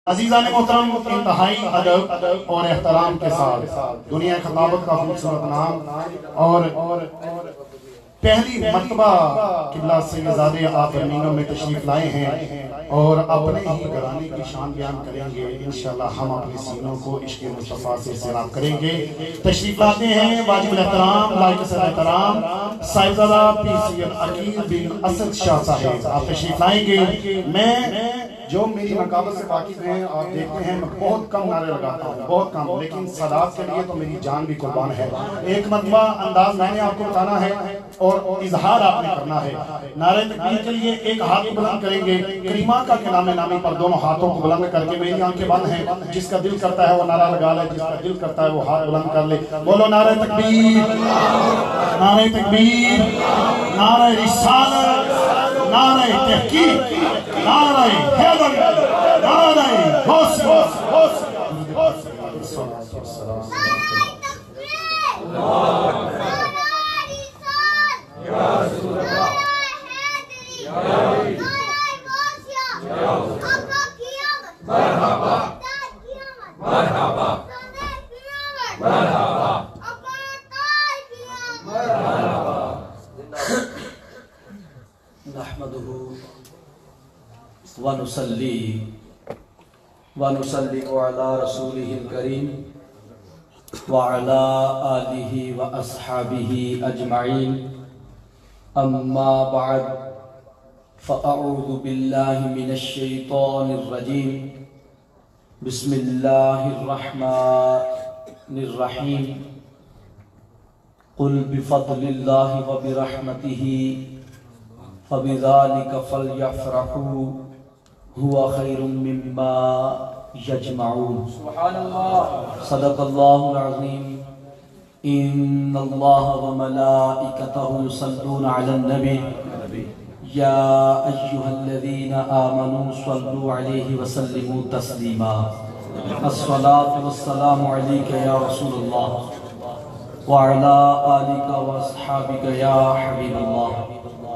عزیزان محترم، انتہائی ادب اور احترام کے ساتھ دنیا خطابت کا خوبصورت نام اور پہلی مرتبہ قبلہ سیدزادے آپ امینوں میں تشریف لائے ہیں اور اپنے ہی گھرانے کی شان بیان کریں گے۔ انشاءاللہ ہم اپنے سینوں کو عشق مصطفیٰ سے سیراب کریں گے۔ تشریف لاتے ہیں واجب الاحترام لائق صدر احترام صاحبزادہ پیر سید عقیل بن اسد شاہ صاحب، آپ تشریف لائیں گے۔ میں جو میری مقابل سے واقف ہیں آپ دیکھتے ہیں میں بہت کم نعرے لگاتا ہوں، بہت کم، لیکن صداقت کے لیے تو میری جان بھی قربان ہے۔ ایک مرتبہ انداز میں نے آپ کو بتانا ہے اور اظہار آپ نے کرنا ہے۔ نعرہ تکبیر کے لیے ایک ہاتھ بلند کریں گے، کریمہ کا کلام نامی پر دونوں ہاتھوں کو بلند کر کے، میری آنکھیں بند ہیں، جس کا دل کرتا ہے وہ نعرہ لگا لے، جس کا دل کرتا ہے وہ ہاتھ بلند کر لے۔ بولو نعرہ تکبیر، نعرہ تکبیر، نعرہ رسالت، نعرہ تحقیق، نعرہ حیدر، نعرہ غوثیہ۔ ونسلم على رسوله الكريم وعلى آله وأصحابه أجمعين أما بعد فأعوذ بالله من الشيطان الرجيم بسم الله الرحمن الرحيم قل بفضل الله وبرحمته فبذلك فليفرحوا هو خير مما يجمعون سبحان الله صدق الله العظيم إن الله وملائكته يصلون على النبي يا أيها الذين آمنوا صلوا عليه وسلموا تسليما الصلاة والسلام عليك يا رسول الله وعلى آلك وأصحابك يا حبيب الله۔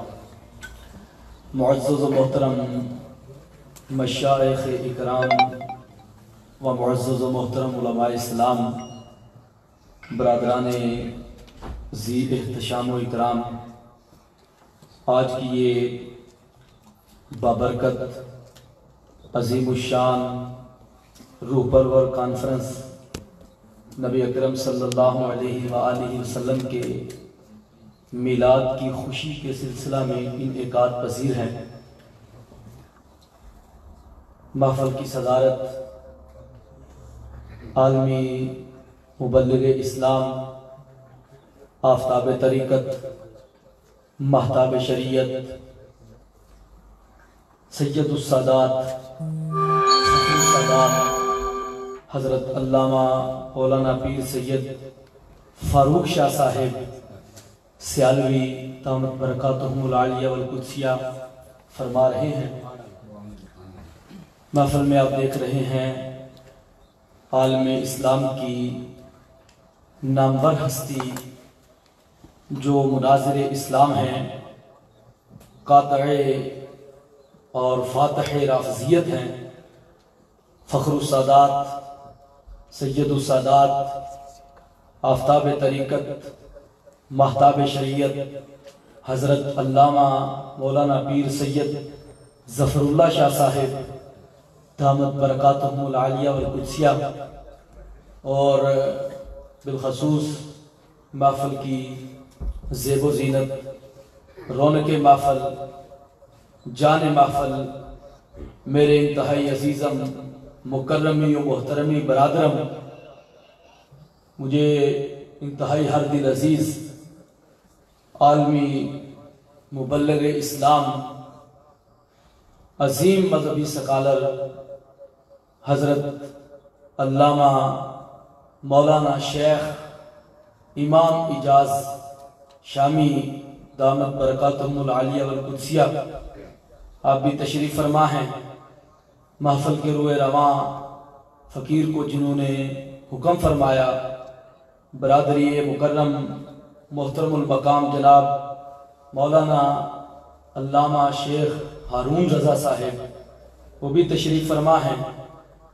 معزز و محترم مشائخ اکرام و معزز و محترم علماء اسلام، برادران ذی احتشام و اکرام، آج کی یہ بابرکت عظیم الشان روح پرور کانفرنس نبی اکرم صلی اللہ علیہ وآلہ وسلم کے میلاد کی خوشی کے سلسلہ میں انعقاد پذیر ہے۔ محفل کی صدارت عالمی مبلغ اسلام، آفتاب طریقت، مہتاب شریعت، سید السادات، صفی السادات حضرت علامہ مولانا پیر سید فاروق شاہ صاحب سیالوی دامت برکاتہم العالیہ والقدسیہ فرما رہے ہیں۔ محفل میں آپ دیکھ رہے ہیں عالم اسلام کی نامور ہستی جو مناظر اسلام ہیں، قاطع اور فاتح رافضیت ہیں، فخر السادات، سید السادات، آفتاب طریقت، مہتاب شریعت حضرت علامہ مولانا پیر سید ظفر اللہ شاہ صاحب دامت برکاتہم العالیہ والقدسیہ، اور بالخصوص محفل کی زیب و زینت، رونق محفل، جان محفل، میرے انتہائی عزیزم مکرمی و محترمی برادرم، مجھے انتہائی ہر دل عزیز عالمی مبلغ اسلام، عظیم مذہبی سکالر حضرت علامہ مولانا شیخ امام اجاز شامی دامت برکاتہم العالیہ والقدسیہ، آپ بھی تشریف فرما ہیں۔ محفل کے روئے رواں فقیر کو جنہوں نے حکم فرمایا، برادری مکرم محترم المقام جناب مولانا علامہ شیخ ہارون رضا صاحب، وہ بھی تشریف فرما ہیں۔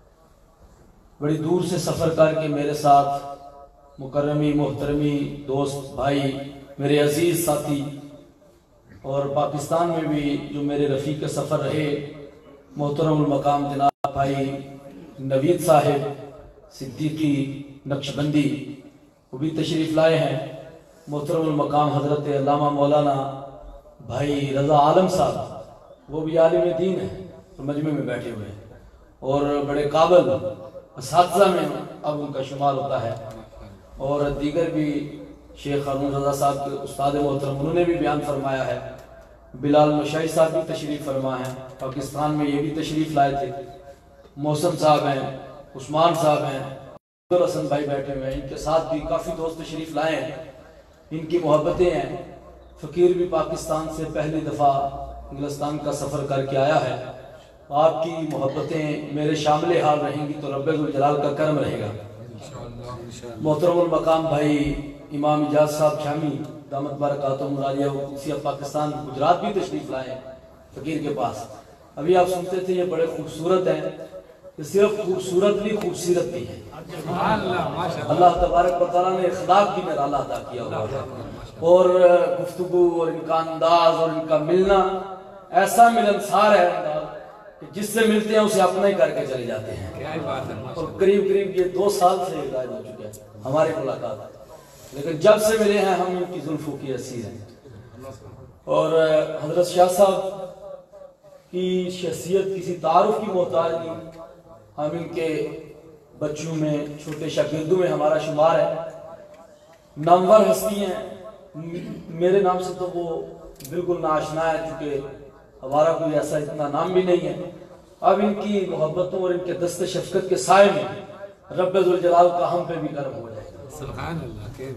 بڑی دور سے سفر کر کے میرے ساتھ مکرمی محترمی دوست بھائی میرے عزیز ساتھی اور پاکستان میں بھی جو میرے رفیق سفر رہے محترم المقام جناب بھائی نوید صاحب صدیقی نقشبندی وہ بھی تشریف لائے ہیں، محترم المقام حضرت علامہ مولانا بھائی رضا عالم صاحب وہ بھی عالم دین ہیں اور مجمع میں بیٹھے ہوئے ہیں اور بڑے قابل اساتذہ میں اب ان کا شمار ہوتا ہے، اور دیگر بھی شیخ ہارون رضا صاحب کے استاد محترم انہوں نے بھی بیان فرمایا ہے، بلال مشائی صاحب بھی تشریف فرما ہیں، پاکستان میں یہ بھی تشریف لائے تھے، محسن صاحب ہیں، عثمان صاحب ہیں، عبدالحسن بھائی بیٹھے ہوئے ہیں، ان کے ساتھ بھی کافی دوست تشریف لائے ہیں، ان کی محبتیں ہیں۔ فقیر بھی پاکستان سے پہلی دفعہ انگلستان کا سفر کر کے آیا ہے، آپ کی محبتیں میرے شامل حال رہیں گی تو رب ذوالجلال کا کرم رہے گا۔ محترم المقام بھائی امام اجاز صاحب شامی دامت برکاتہم العالیہ وہ پاکستان گجرات بھی تشریف لائے ہیں فقیر کے پاس۔ ابھی آپ سنتے تھے یہ بڑے خوبصورت ہیں، یہ صرف خوبصورت نہیں خوبصورت بھی ہے۔ اللہ تبارک و تعالیٰ نے اخلاق کی نرالا عطا کیا ہوا ہے، اور گفتگو اور ان کا انداز اور ان کا ملنا ایسا ملنسار ہے کہ جس سے ملتے ہیں اسے اپنا ہی کر کے چلے جاتے ہیں، اور قریب قریب یہ 2 سال سے غائب ہو چکے ہیں ہماری ملاقات، لیکن جب سے ملے ہیں ہم ان کی زلفوں کی اسیر ہیں۔ اور حضرت شاہ صاحب کی شخصیت کسی تعارف کی محتاج نہیں، ہم ان کے بچوں میں چھوٹے شاگردوں میں ہمارا شمار ہے، نامور ہستی ہیں، میرے نام سے تو وہ بالکل ناشنا ہے چونکہ ہمارا کوئی ایسا اتنا نام بھی نہیں ہے۔ اب ان کی محبتوں اور ان کے دست شفقت کے سائے میں رب ذوالجلال کا ہم پہ بھی کرم ہو جائے۔ سبحان اللہ۔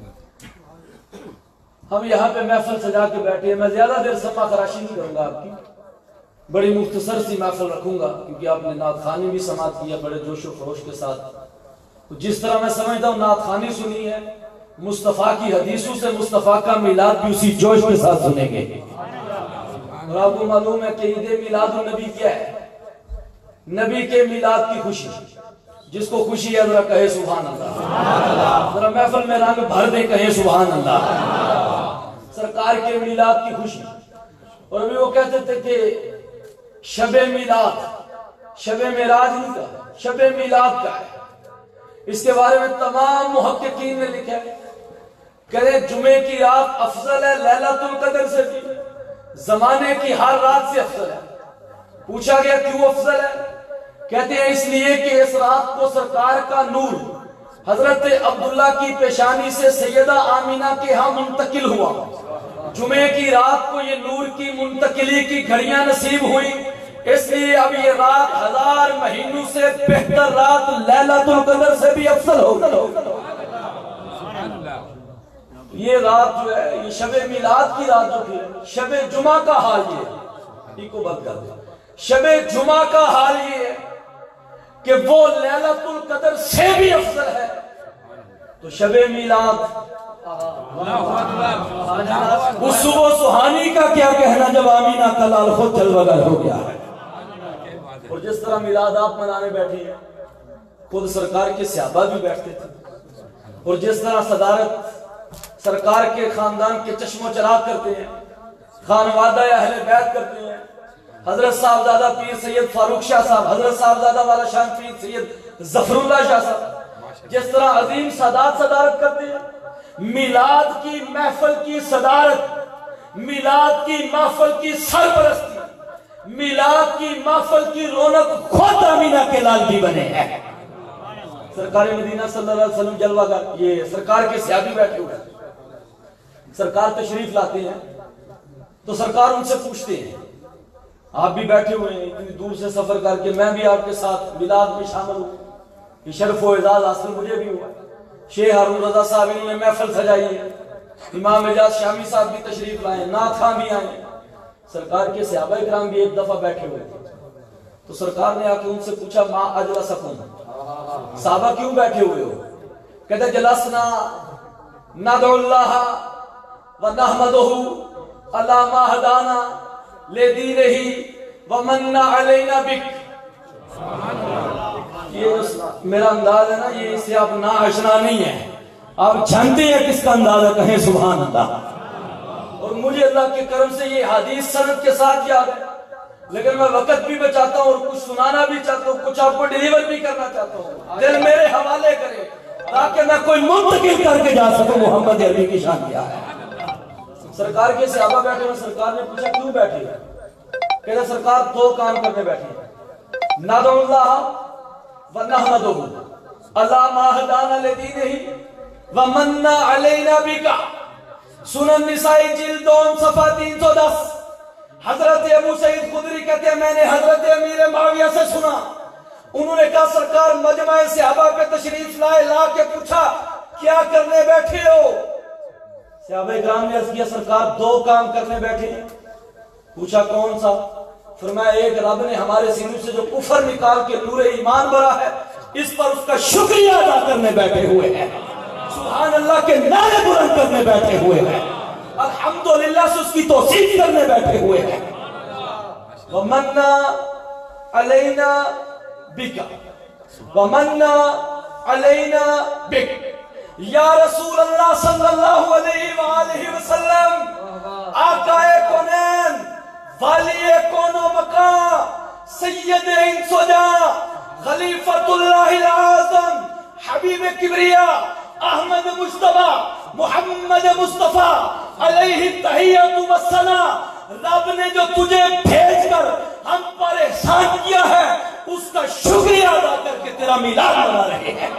ہم یہاں پہ محفل سجا کے بیٹھے ہیں، میں زیادہ دیر سما خراشی نہیں کروں گا، آپ کی بڑی مختصر سی محفل رکھوں گا کیونکہ آپ نے نعت خوانی بھی سماعت کیا بڑے جوش و خروش کے ساتھ۔ جس طرح میں سمجھتا ہوں نعت خوانی سنی ہے، مصطفیٰ کی حدیثوں سے مصطفیٰ کا میلاد بھی اسی جوش کے ساتھ سنیں گے۔ اور آپ کو معلوم ہے کہ عید میلاد النبی کیا ہے؟ نبی کے میلاد کی خوشی، جس کو خوشی ہے ذرا کہے سبحان اللہ، ذرا محفل میں رنگ بھر دے کہے سبحان اللہ، سرکار کے میلاد کی خوشی۔ اور ابھی وہ کہتے تھے کہ شب میلاد، شب معراج نہیں کا، شب میلاد کا ہے۔ اس کے بارے میں تمام محققین نے لکھا ہے کہ جمعے کی رات افضل ہے لیلۃ القدر سے بھی، زمانے کی ہر رات سے افضل ہے۔ پوچھا گیا کیوں افضل ہے؟ کہتے ہیں اس لیے کہ اس رات کو سرکار کا نور حضرت عبداللہ کی پیشانی سے سیدہ آمینہ کے ہاں منتقل ہوا، جمعے کی رات کو یہ نور کی منتقلی کی گھڑیاں نصیب ہوئی، اس لیے اب یہ رات 1000 مہینوں سے بہتر رات لیلۃ القدر سے بھی افضل ہوگی۔ یہ رات جو ہے یہ شب میلاد کی رات جو ہے، شب جمعہ کا حال یہ کو بات کر دیں، شب جمعہ کا حال یہ ہے کہ وہ لیلۃ القدر سے بھی افضل ہے۔ تو شب میلاد اس صبح سہانی کا کیا کہنا جب آمینہ کا لال خود چل بغل ہو گیا ہے۔ اور جس طرح میلاد آپ منانے بیٹھے ہیں، خود سرکار کے صحابہ بھی بیٹھتے تھے، اور جس طرح صدارت سرکار کے خاندان کے چشم و چراغ کرتے ہیں، خانوادہ اہل بیت کرتے ہیں، حضرت صاحبزادہ پیر سید فاروق شاہ صاحب، حضرت صاحبزادہ والا شان پیر سید ظفر اللہ شاہ صاحب، جس طرح عظیم سادات صدارت کرتے ہیں، میلاد کی محفل کی صدارت، میلاد کی محفل کی سرپرستی، میلاد کی محفل کی رونق خود آمینہ کے لال بھی بنے ہیں۔ سرکار مدینہ صلی اللہ علیہ وسلم جلوہ گاہ، یہ سرکار کے صحابی بیٹھے ہوئے ہیں، سرکار تشریف لاتے ہیں تو سرکار ان سے پوچھتے ہیں، آپ بھی بیٹھے ہوئے ہیں اتنی دور سے سفر کر کے، میں بھی آپ کے ساتھ میلاد میں شامل ہوں، یہ شرف و اعزاز حاصل مجھے بھی ہوا۔ شیخ ہارون رضا صاحب انہوں نے محفل سجائی ہے، امام اجاز شامی صاحب بھی تشریف لائے، نعت خواں بھی آئے، سرکار کے صحابہ اکرام بھی ایک دفعہ بیٹھے ہوئے تھے۔ تو سرکار نے آ کے ان سے پوچھا ما اجلسکم، صحابہ کیوں بیٹھے ہوئے ہو؟ کہتے جلسنا ندعو اللہ ونحمدہ علی ما ہدانا لدینہ ومن علینا بک۔ یہ میرا انداز ہے نا یہ، اس سے آپ نا آشنا نہیں ہے، آپ جانتے ہیں کس کا انداز ہے، کہیں سبحان اللہ۔ اور مجھے اللہ کے کرم سے یہ حدیث سند کے ساتھ یاد ہے، لیکن میں وقت بھی بچاتا ہوں اور کچھ سنانا بھی چاہتا ہوں، کچھ آپ کو ڈیلیور بھی کرنا چاہتا ہوں، دل میرے حوالے کرے تاکہ میں کوئی منتقل کر کے جا سکوں محمد عربی کی شان کیا ہے۔ سرکار کے صحابہ بیٹھے ہیں، سرکار نے پوچھا کیوں بیٹھے ہیں؟ کہتے سرکار دو کام کرنے بیٹھے ہیں، ندعو اللہ و نحمدہ اللہ ما ہدانا لدینہ و مننا علینا بکا۔ سنن نسائی جلد 2 صفحہ 310۔ حضرت ابو سعید خدری کہتے ہیں میں نے حضرت امیر معاویہ سے سنا، انہوں نے کہا سرکار مجمع صحابہ پہ تشریف لائے، لا کے پوچھا کیا کرنے بیٹھے ہو؟ صحابہ کرام نے عرض کیا سرکار 2 کام کرنے بیٹھے ہیں۔ پوچھا کون سا؟ فرمایا ایک رب نے ہمارے سینوں سے جو کفر نکال کے نور ایمان بھرا ہے، اس پر اس کا شکریہ ادا کرنے بیٹھے ہوئے ہیں، سبحان اللہ کے نعرے بلند کرنے بیٹھے ہوئے ہیں، الحمدللہ سے اس کی توصیف کرنے بیٹھے ہوئے ہیں۔ وَمَنَّا عَلَيْنَا بِكَ وَمَنَّا عَلَيْنَا بِكَ۔ یا رسول اللہ صلی اللہ علیہ وآلہ وسلم، آقا کونین، والی کون و مکان، سید انس و جاں، خلیفۃ اللہ العظم، حبیب کبریا، احمد مصطفیٰ، محمد مصطفیٰ علیہ التحیۃ والثناء، رب نے جو تجھے بھیج کر ہم پر احسان کیا ہے اس کا شکریہ ادا کر کے تیرا میلاد منا رہے ہیں۔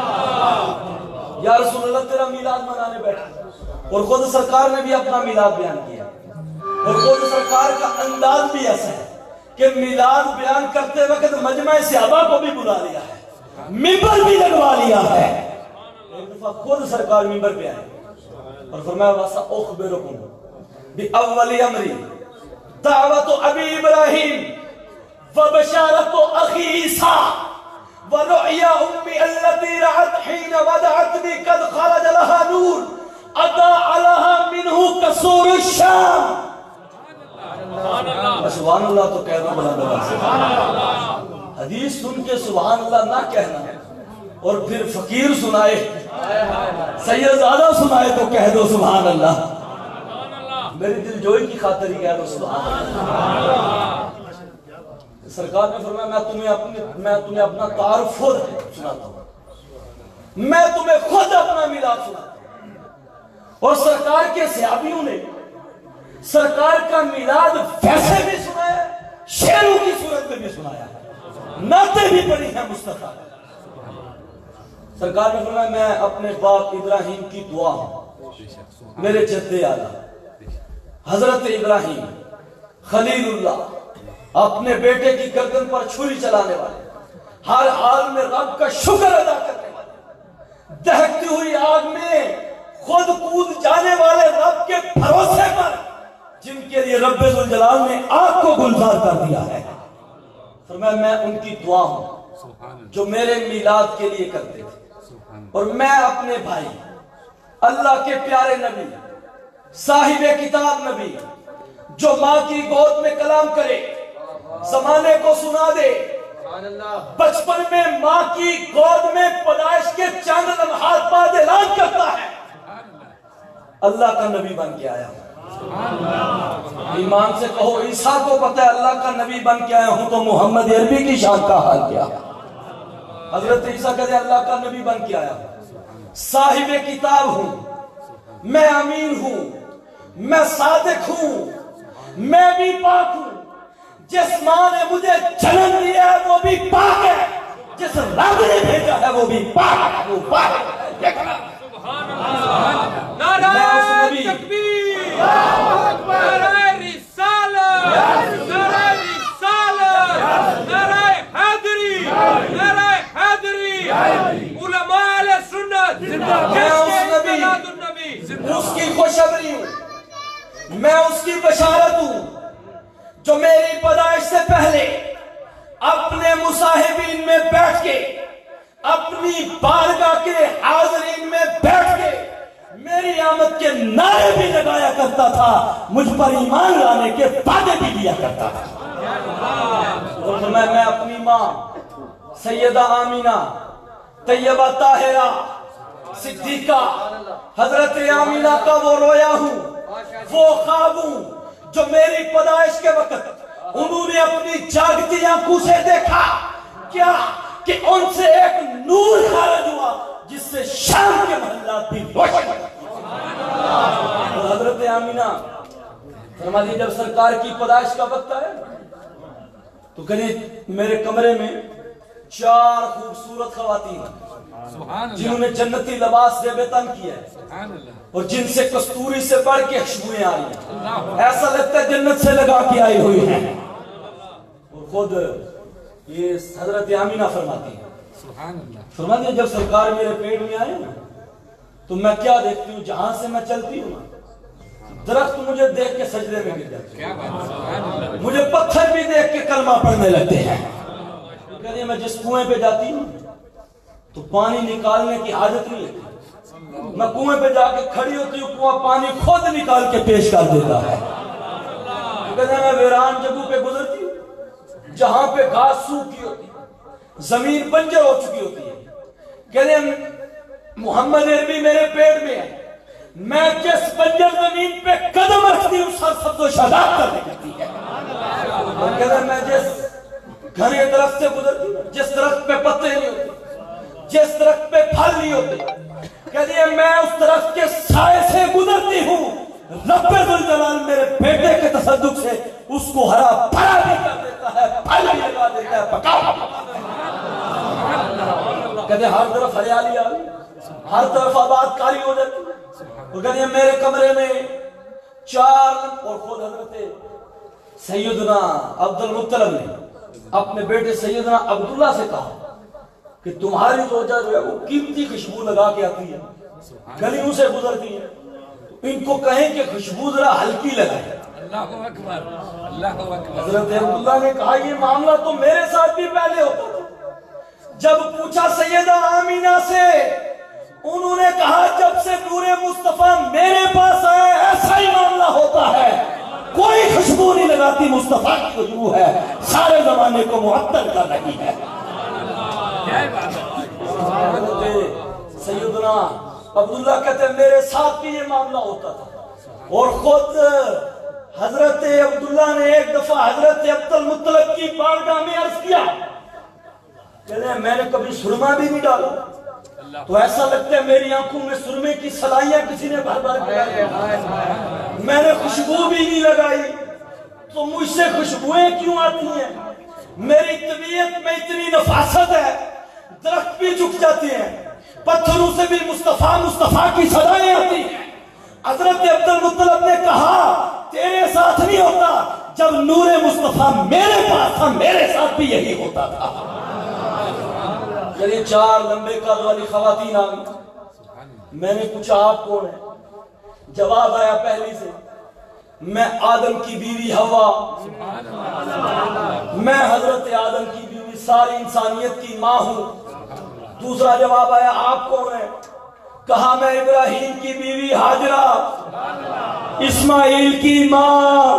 یا رسول اللہ تیرا میلاد منانے بیٹھے، اور خود سرکار نے بھی اپنا میلاد بیان کیا، اور خود سرکار کا انداز بھی ایسا ہے کہ میلاد بیان کرتے وقت مجمع صحابہ کو بھی بلا لیا ہے، منبر بھی لگوا لیا ہے۔ ایک دفعہ خود سرکار منبر پہ آئے اور فرمایا وَسَأُخْبِرُكُمْ بِأَوَّلِ أَمْرِ دعوت ابی ابراہیم وبشارت اخی عیسیٰ ورؤیا امی التي رعت حین ودعتنی قد خرج لها نور اضاء لها منہ کسور الشام۔ سبحان اللہ تو کہہ دو بلند آواز سے، حدیث سن کے سبحان اللہ نہ کہنا اور پھر فقیر سنائے، سیدزادہ سنائے تو کہہ دو سبحان اللہ، میری دل جوئی کی خاطر ہی کہہ دو سبحان اللہ۔ سرکار نے فرمایا میں تمہیں اپنا تعارف خود سناتا ہوں، میں تمہیں خود اپنا میلاد سناتا ہوں۔ اور سرکار کے صحابیوں نے سرکار کا میلاد ویسے بھی سنایا، شعروں کی صورت میں بھی سنایا، نعتیں بھی پڑھی ہیں مصطفیٰ۔ سرکار نے فرمایا میں اپنے باپ ابراہیم کی دعا ہوں، میرے جد اعلیٰ حضرت ابراہیم خلیل اللہ، اپنے بیٹے کی گردن پر چھری چلانے والے، ہر حال میں رب کا شکر ادا کرنے والے، دہکتی ہوئی آگ میں خود کود جانے والے رب کے بھروسے پر جن کے لیے رب ذوالجلال نے آگ کو گلزار کر دیا ہے۔ فرمایا میں ان کی دعا ہوں جو میرے میلاد کے لیے کرتے تھے، اور میں اپنے بھائی اللہ کے پیارے نبی صاحب کتاب نبی جو ماں کی گود میں کلام کرے، زمانے کو سنا دے، بچپن میں ماں کی گود میں پیدائش کے چند لمحات بعد اعلان کرتا ہے اللہ کا نبی بن کے آیا ہوں۔ ایمان سے کہو عیسیٰ کو پتہ ہے اللہ کا نبی بن کے آیا ہوں تو محمد عربی کی شان کا حال کیا؟ حضرت عیسیٰ کہتے ہیں اللہ کا نبی بن کے آیا ہوں، صاحب کتاب ہوں، میں امین ہوں، میں صادق ہوں، میں بھی پاک ہوں، جس ماں نے مجھے جنم دیا ہے وہ بھی پاک ہے، جس رب نے بھیجا ہے وہ بھی پاک ہے، وہ پاک ہے۔ نعرہ تکبیر، نعرہ رسالت، نعرہ رسالت، نعرہ حیدری، نعرہ حیدری، علماء اہل سنت، میں اس کی خوشخبری ہوں، میں اس کی بشارت ہوں جو میری پیدائش سے پہلے اپنے مصاحبین میں بیٹھ کے، اپنی بارگاہ کے حاضرین میں بیٹھ کے میری آمد کے نعرے بھی لگایا کرتا تھا، مجھ پر ایمان لانے کے وعدے بھی دیا کرتا تھا۔ اور میں اپنی ماں سیدہ آمینہ، طیبہ طاہرہ، صدیقہ، حضرت آمینہ کا وہ رویا ہوں، وہ خواب ہوں جو میری پیدائش کے وقت انہوں نے اپنی جاگتی آنکھوں سے دیکھا، کیا کہ ان سے ایک نور خارج ہوا جس سے شام کے محلات بھی روشن اور حضرت آمینہ فرما دی جب سرکار کی پیدائش کا وقت آیا تو قریب میرے کمرے میں 4 خوبصورت خواتین جنہوں نے جنتی لباس سے بے تن کیا ہے اور جن سے کستوری سے بڑھ کے خوشبوئیں آ رہی ہیں، ایسا لگتا ہے جنت سے لگا کے آئی ہوئی ہیں، اور خود یہ حضرت آمینہ فرماتی ہیں، فرماتی ہیں جب سرکار میرے پیٹ میں آئے نا تو میں کیا دیکھتی ہوں، جہاں سے میں چلتی ہوں نا درخت مجھے دیکھ کے سجدے میں گر جاتے ہیں، مجھے پتھر بھی دیکھ کے کلمہ پڑھنے لگتے ہیں۔ کہتے ہیں میں جس کنویں پہ جاتی ہوں تو پانی نکالنے کی حاجت نہیں ہوتی، میں کنویں پہ جا کے کھڑی ہوتی ہوں، کنواں پانی خود نکال کے پیش کر دیتا ہے۔ کہتے ہیں میں ویران جگہوں پہ گزرتی ہوں جہاں پہ گھاس سوکھی ہوتی ہے، زمین بنجر ہو چکی ہوتی ہے، کہتے ہیں محمد عربی میرے پیٹ میں ہے، میں جس بنجر زمین پہ قدم رکھتی ہوں سر سبز و شاداب کرنے لگتی ہے۔ اور کہتے ہیں میں جس گھنے درخت سے گزرتی ہوں، جس درخت پہ پتے نہیں ہوتے، جس درخت پہ پھل نہیں ہوتے، کہتی ہے میں اس درخت کے سائے سے گزرتی ہوں، رب ذوالجلال میرے بیٹے کے تصدق سے اس کو ہرا بھرا بھی کر دیتا ہے، پھل بھی لگا دیتا ہے، پکا کہتے ہیں ہر طرف ہریالی آ گئی، ہر طرف آباد کاری ہو جاتی ہے۔ اور کہتے ہیں میرے کمرے میں 4 اور خود حضرت سیدنا عبد المطلب نے اپنے بیٹے سیدنا عبداللہ سے کہا کہ تمہاری زوجہ جو ہے وہ قیمتی خوشبو لگا کے آتی ہے، گلیوں سے گزرتی ہے، ان کو کہیں کہ خوشبو ذرا ہلکی لگائے۔ اللہ اکبر، اللہ اکبر۔ حضرت عبداللہ نے کہا یہ معاملہ تو میرے ساتھ بھی پہلے ہوتا تھا۔ جب پوچھا سیدہ آمینہ سے، انہوں نے کہا جب سے نور مصطفیٰ میرے پاس آئے ایسا ہی معاملہ ہوتا ہے، کوئی خوشبو نہیں لگاتی، مصطفیٰ کی خوشبو ہے، سارے زمانے کو معطل کر رہی ہے۔ سیدنا عبداللہ کہتے ہیں میرے ساتھ بھی یہ معاملہ ہوتا تھا، اور خود حضرت عبداللہ نے ایک دفعہ حضرت عبد المطلب کی بارگاہ میں عرض کیا، کہتے ہیں میں نے کبھی سرما بھی نہیں ڈالا تو ایسا لگتا ہے میری آنکھوں میں سرمے کی سلائیاں کسی نے بھر بھر کے ڈالی، میں نے خوشبو بھی نہیں لگائی تو مجھ سے خوشبوئیں کیوں آتی ہیں؟ میری طبیعت میں اتنی نفاست ہے، درخت بھی جھک جاتے ہیں، پتھروں سے بھی مصطفیٰ مصطفیٰ کی صدائیں آتی ہیں۔ حضرت عبد المطلب نے کہا تیرے ساتھ نہیں ہوتا، جب نور مصطفیٰ میرے پاس تھا میرے ساتھ بھی یہی ہوتا تھا۔ یہ 4 لمبے قد والی خواتین آ گئی، میں نے پوچھا آپ کون ہیں؟ جواب آیا پہلی سے، میں آدم کی بیوی حوا، میں حضرت آدم کی بیوی ساری انسانیت کی ماں ہوں۔ دوسرا جواب آیا آپ کون ہیں؟ کہا میں ابراہیم کی بیوی ہاجرہ، اسماعیل کی ماں۔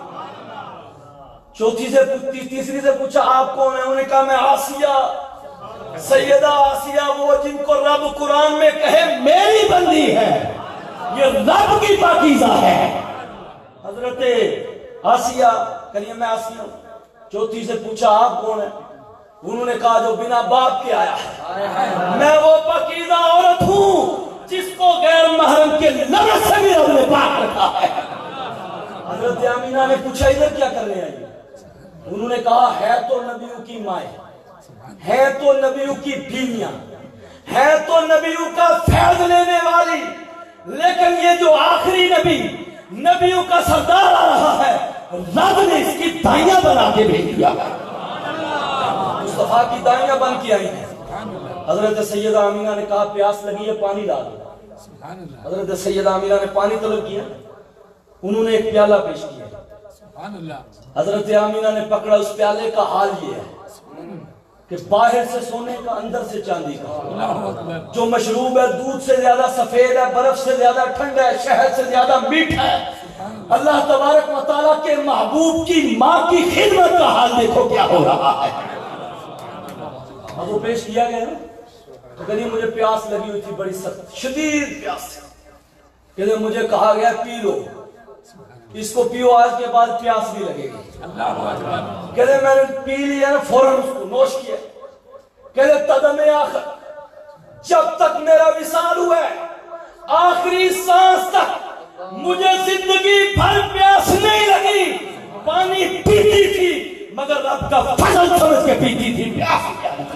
تیسری سے پوچھا آپ کون ہیں؟ انہوں نے کہا میں آسیہ، سیدہ آسیہ وہ جن کو رب قرآن میں کہے میری بندی ہے، یہ رب کی پاکیزہ ہے، حضرت آسیہ، کہیے میں آسیہ ہوں۔ چوتھی سے پوچھا آپ کون ہیں؟ انہوں نے کہا جو بنا باپ کے آیا ہے، میں وہ پاکیزہ عورت ہوں جس کو غیر محرم کے لمس سے بھی رب نے پاک رکھا ہے۔ حضرت آمینہ نے پوچھا ادھر کیا کرنے آئی؟ انہوں نے کہا ہے تو نبیوں کی مائیں، ہے تو نبیوں کی بیویاں، ہے تو نبیوں کا فیض لینے والی، لیکن یہ جو آخری نبی نبیوں کا سردار آ رہا ہے رب نے اس کی دائیاں بنا کے بھیج دیا، مصطفیٰ کی دائیاں بن کے آئی ہیں۔ حضرت سیدہ آمینہ نے کہا پیاس لگی ہے پانی ڈال دو۔ حضرت سیدہ آمینہ نے پانی طلب کیا، انہوں نے ایک پیالہ پیش کیا، حضرت آمینہ نے پکڑا، اس پیالے کا حال یہ ہے کہ باہر سے سونے کا اندر سے چاندی کا، جو مشروب ہے دودھ سے زیادہ سفید ہے، برف سے زیادہ ٹھنڈا ہے، شہد سے زیادہ میٹھا ہے۔ اللہ تبارک و تعالیٰ کے محبوب کی ماں کی خدمت کا حال دیکھو کیا ہو رہا ہے۔ اب وہ پیش کیا گیا نا تو کہتے ہیں مجھے پیاس لگی ہوئی تھی بڑی سخت شدید پیاس تھی. کہتے ہیں مجھے کہا گیا پی لو اس کو پیو آج کے بعد پیاس نہیں لگے گی. کہتے ہیں میں نے پی لیا نا فوراً اس کو نوش کیا. کہتے ہیں تدم آخر جب تک میرا وصال ہوا ہے آخری سانس تک مجھے زندگی بھر پیاس نہیں لگی. پانی پیتی تھی مگر رب کا فضل سمجھ کے پیتی تھی پیاس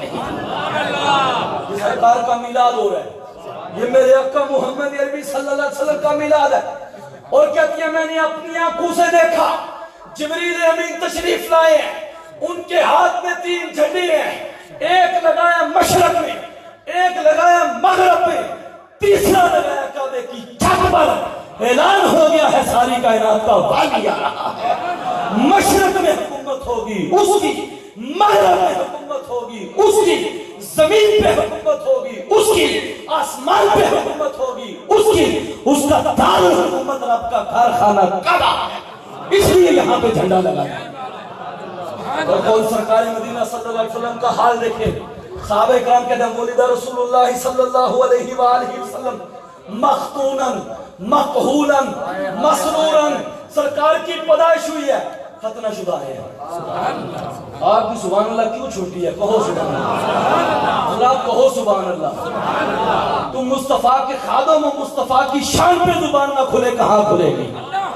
یہ سرکار کا میلاد ہو رہا ہے. یہ میرے آقا محمد عربی صلی اللہ علیہ وسلم کا میلاد ہے. اور کہتی ہے میں نے اپنی آنکھوں سے دیکھا جبریل امین تشریف لائے ہیں. ان کے ہاتھ میں 3 جھنڈے ہیں. ایک لگایا مشرق میں ایک لگایا مغرب میں تیسرا لگایا کعبے کی چھت پر. اعلان ہو گیا ہے ساری کائنات کا والی آ رہا ہے. مشرق میں حکومت ہوگی اس کی مغرب میں حکومت ہوگی اس کی زمین پہ حکومت ہوگی اس کی آسمان پہ حکومت ہوگی اس کی. اس کا دار حکومت رب کا کارخانہ کعبہ ہے اس لیے یہاں پہ جھنڈا لگایا. اور کون سرکار مدینہ صلی اللہ علیہ وسلم کا حال دیکھیں. صحابہ کرام کہتے ہیں ولد رسول اللہ صلی اللہ علیہ وآلہ وسلم مختونا مقہولا مسرورا. سرکار کی پیدائش ہوئی ہے ختنہ شدہ ہے. آپ کی سبحان اللہ کیوں چھوٹی ہے؟ کہو سبحان اللہ. اللہ کہو سبحان اللہ. تم مصطفیٰ کے خادم و مصطفیٰ کی شان پہ زبان نہ کھلے کہاں کھلے گی؟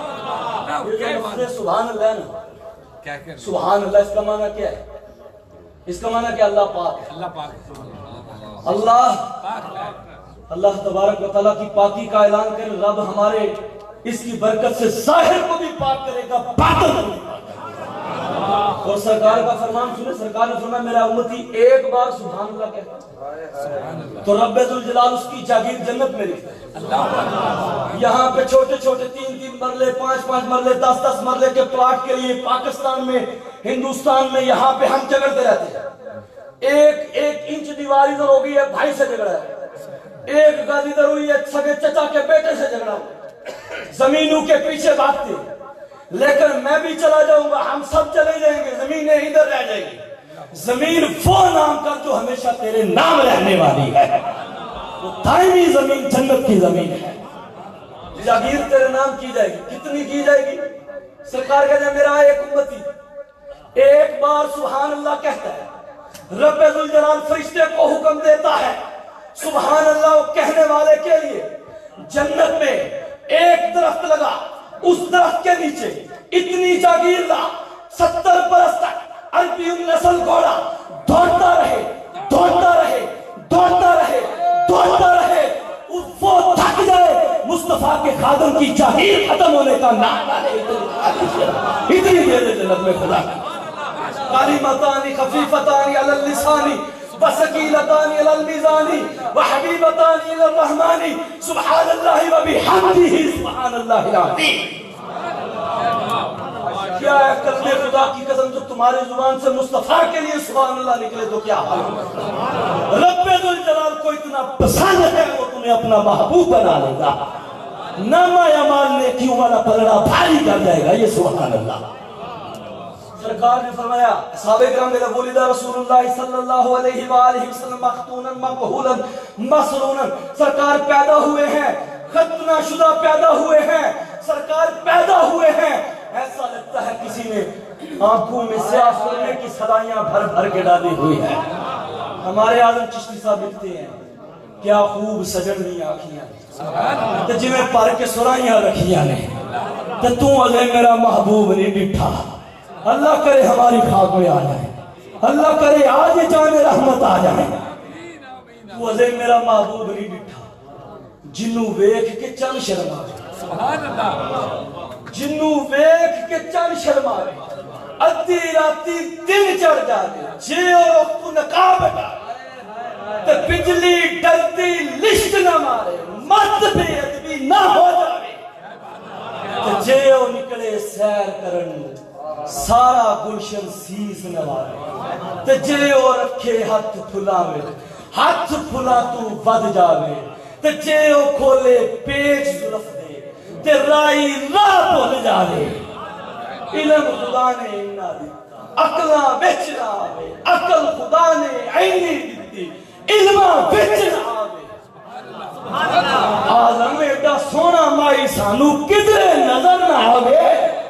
سبحان اللہ نا سبحان اللہ اس کا معنی کیا ہے؟ اس کا معنی کیا؟ اللہ پاک ہے. اللہ پاک اللہ تبارک و تعالیٰ کی پاکی کا اعلان کرے. رب ہمارے اس کی برکت سے ظاہر کو بھی پاک کرے گا باطن کو بھی پاک کرے گا. اور سرکار کا فرمان سنے. سرکار نے فرمایا میرا امتی ایک بار سبحان اللہ کہتا تو رب ذوالجلال اس کی جاگیر جنت میں لکھتا ہے. یہاں پہ چھوٹے چھوٹے 3-3 مرلے 5-5 مرلے 10-10 مرلے کے پلاٹ کے لیے پاکستان میں ہندوستان میں یہاں پہ ہم جھگڑتے رہتے ہیں. 1 انچ دیوار ادھر ہو گئی ہے بھائی سے جھگڑا ہے. 1 گز ادھر ہوئی ہے سگے چچا کے بیٹے سے جھگڑا ہے. زمینوں کے پیچھے بھاگتے لیکن میں بھی چلا جاؤں گا ہم سب چلے جائیں گے زمینیں ادھر رہ جائیں گی. زمین وہ نام کر جو ہمیشہ تیرے نام رہنے والی ہے. وہ دائمی زمین جنت کی زمین ہے. جاگیر تیرے نام کی جائے گی. کتنی کی جائے گی؟ سرکار کہتے ہیں میرا ایک امتی ایک بار سبحان اللہ کہتا ہے رب ذوالجلال فرشتے کو حکم دیتا ہے سبحان اللہ کہنے والے کے لیے جنت میں ایک درخت لگا اس درخت کے نیچے اتنی جاگیر لا 70 برس تک عربی نسل گھوڑا دوڑتا رہے دوڑتا رہے دوڑتا رہے دوڑتا رہے وہ تھک جائے مصطفیٰ کے خادم کی جاگیر ختم ہونے کا نام اتنی دیر جنت میں خدا کلمتان خفیفتان علی اللسان وثقیلتان علی المیزان وحبیبتان علی الرحمن سبحان اللہ وبحمدہ سبحان اللہ العظیم. کیا ہے کلمہ خدا کی قسم جو تمہاری زبان سے مصطفیٰ کے لیے سبحان اللہ نکلے تو کیا حال ہے. رب ذوالجلال کو اتنا پسند ہے وہ تمہیں اپنا محبوب بنا لے گا. نامہ اعمال نیکیوں والا پلڑا بھاری کر جائے گا. یہ سبحان اللہ. سرکار نے فرمایا صحابہ کرام نے ولد رسول اللہ صلی اللہ علیہ وآلہ وسلم مختونا مقہولا مسرونا. سرکار پیدا ہوئے ہیں ختنہ شدہ پیدا ہوئے ہیں. سرکار پیدا ہوئے ہیں ایسا لگتا ہے کسی نے آنکھوں میں سیاہ سرمے کی صدایاں بھر بھر کے ڈالی ہوئی ہیں. ہمارے عالم چشتی صاحب لکھتے ہیں کیا خوب سجن دی آنکھیاں تے جویں پر کے سرائیاں رکھیاں نے تے تو عزے میرا محبوب نہیں ڈٹھا. اللہ کرے ہماری خاک میں آ جائے. اللہ کرے آج جان رحمت آ جائے. تو عزے میرا محبوب نہیں ڈٹھا. جنوں ویکھ کے چل شرما جنوں ویکھ کے چل شرما ادھی راتی دن چڑھ جاتے جے اور تو نقاب تے بجلی ڈرتی لشت نہ مارے مرد بے ادبی نہ ہو جاوے تے جے او نکلے سیر کرن سارا گلشن سیس نوارے تے جے او رکھے ہاتھ پھلاوے ہاتھ پھلا تو ود جاوے تے جے او کھولے پیچ زلف دے تے رائی راہ بھول جاوے. علم خدا نے انہا دیتا اقلاں وچ نہ آوے عقل خدا نے عینی دتی علماں وچ نہ آوے آدم ایڈا سونا مائی سانو کدھرے نظر نہ آوے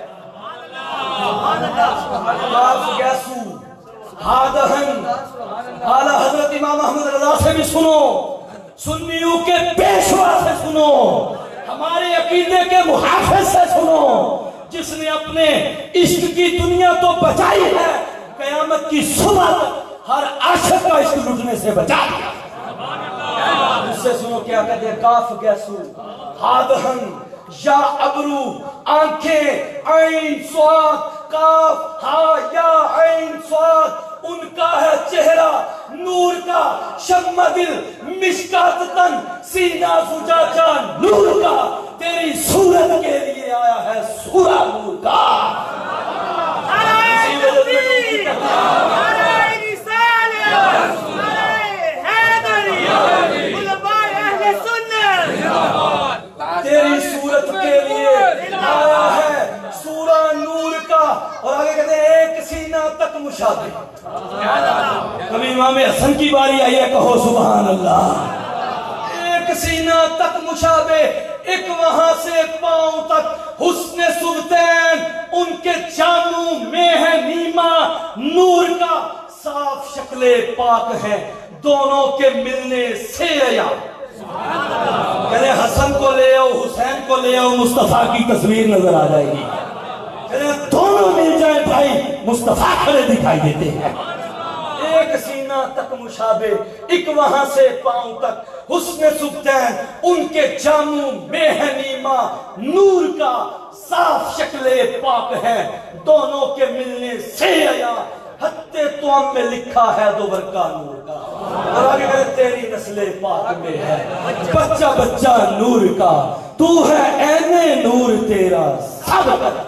کاف گیسو ہادہن اعلیٰ حضرت امام احمد رضا سے بھی سنو سنیوں کے پیشوا سے سنو ہمارے عقیدے کے محافظ سے سنو جس نے اپنے عشق کی دنیا تو بچائی ہے قیامت کی صبح ہر عاشق کا عشق لٹنے سے بچا دیا اس سے سنو کیا کہتے ہیں کاف گیسو ہادہن یا ابرو آنکھیں عین صاد کاف ہا یا عین صاد ان کا ہے چہرہ نور کا شمع دل مشکات تن سینہ زجاجہ نور کا تیری صورت کے لیے آیا ہے سورہ نور کا تیری صورت کے لیے آیا ہے سورہ نور کا اور آگے کہتے ہیں ایک سینہ تک مشابہ کبھی امام حسن کی باری آئی ہے کہو سبحان اللہ ایک سینہ تک مشابہ ایک وہاں سے پاؤں تک حسن سبتین ان کے جاموں میں ہے نیما نور کا صاف شکل پاک ہے دونوں کے ملنے سے آیا کہتے ہیں حسن کو لے آؤ حسین کو لے آؤ مصطفیٰ کی تصویر نظر آ جائے گی کہتے ہیں دونوں مل جائیں بھائی مصطفیٰ کھڑے دکھائی دیتے ہیں ایک سینہ تک مشابہ ایک وہاں سے پاؤں تک حسن سبتین ان کے جاموں میں ہے نیما نور کا صاف شکل پاک ہے دونوں کے ملنے سے آیا حتے تو ہم میں لکھا ہے دوبر کا نور کا اور آگے کہتے تیری نسل پاک میں ہے بچہ بچہ نور کا تو ہے عین نور تیرا سب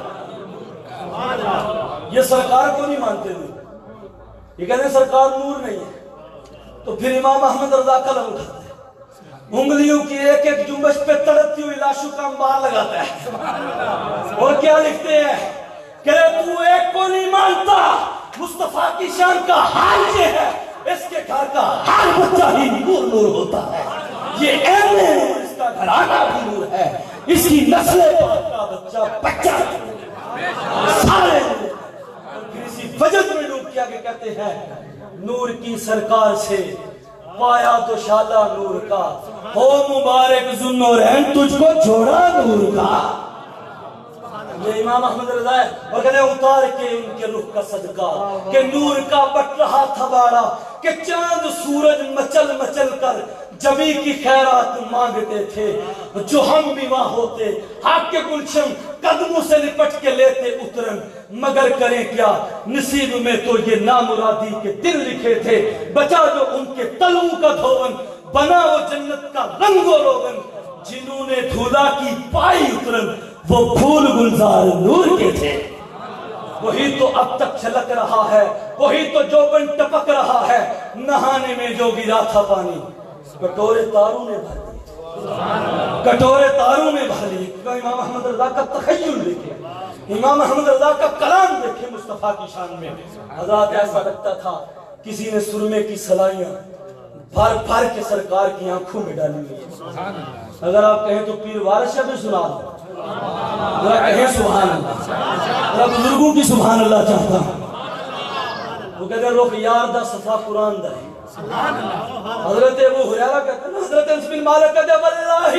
یہ سرکار کو نہیں مانتے ہوئے یہ کہتے ہیں سرکار نور نہیں ہے تو پھر امام احمد رضا قلم اٹھاتے ہیں انگلیوں کی ایک ایک جنبش پہ تڑپتی ہوئی لاشوں کا انبار لگاتا ہے اور کیا لکھتے ہیں کہ تو ایک کو نہیں مانتا مصطفیٰ کی شان کا حال یہ ہے اس کے گھر کا ہر بچہ ہی نور نور ہوتا ہے یہ عین نور اس کا گھرانہ بھی نور ہے اس کی نسل پاک کا بچہ بچہ سارے اسی وجد میں لوگ کیا کہ کہتے ہیں نور کی سرکار سے پایا تو شالہ نور کا ہو مبارک ذوالنورین تجھ کو جوڑا نور کا یہ امام احمد رضا ہے اور کہتے ہیں اتار کے ان کے رخ کا صدقہ کہ نور کا بٹ رہا تھا باڑا کہ چاند سورج مچل مچل کر جبی کی خیرات مانگتے تھے جو ہم بھی وہاں ہوتے حق کے گلشن قدموں سے لپٹ کے لیتے اترن مگر کریں کیا نصیب میں تو یہ نامرادی کے دل لکھے تھے بچا جو ان کے تلوں کا دھون بنا وہ جنت کا رنگ و روغن جنہوں نے دھولا کی پائی اترن وہ پھول گلزار نور کے تھے وہی تو اب تک چھلک رہا ہے وہی تو جوبن ٹپک رہا ہے نہانے میں جو گرا تھا پانی کٹورے تاروں نے بھر لی کٹورے تاروں میں بھر لی امام احمد رضا کا تخیل دیکھے امام احمد رضا کا کلام دیکھے مصطفیٰ کی شان میں حضرات ایسا لگتا تھا کسی نے سرمے کی سلائیاں بھر بھر کے سرکار کی آنکھوں میں ڈالی ہوئی اگر آپ کہیں تو پیر وارث شاہ بھی سنا دو ذرا کہیں سبحان اللہ ذرا بزرگوں کی سبحان اللہ چاہتا ہوں وہ کہتے ہیں رخ یار دا صفا قرآن دا ہے حضرت ابو ہریرہ کہتے ہیں حضرت انس بن مالک کہتے ہیں واللہ